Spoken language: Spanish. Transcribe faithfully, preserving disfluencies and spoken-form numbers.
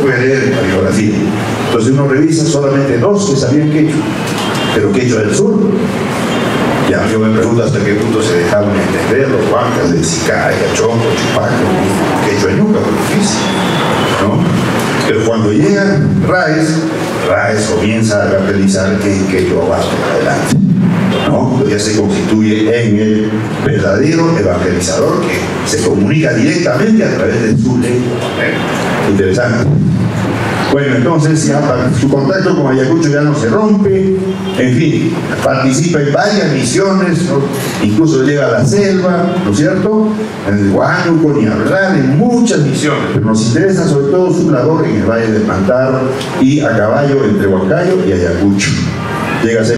puede leer la biografía. Entonces uno revisa solamente dos que sabían quechua, pero quechua del sur. Ya yo me pregunto hasta qué punto se dejaron entender los huancas de Sicaya, Chonco, Chupaco, quechua y Ñuca, difícil, ¿no? Pero cuando llega Raes, Raes comienza a cartelizar que quechua va para adelante, ¿no? Ya se constituye en el verdadero evangelizador que se comunica directamente a través de su lengua. ¿Eh? Interesante. Bueno, entonces ya su contacto con Ayacucho ya no se rompe, en fin, participa en varias misiones, ¿no? Incluso llega a la selva, ¿no es cierto? En el Huánuco, ni hablar, en muchas misiones, pero nos interesa sobre todo su labor en el Valle del Mantaro y a caballo entre Huancayo y Ayacucho. Llega a ser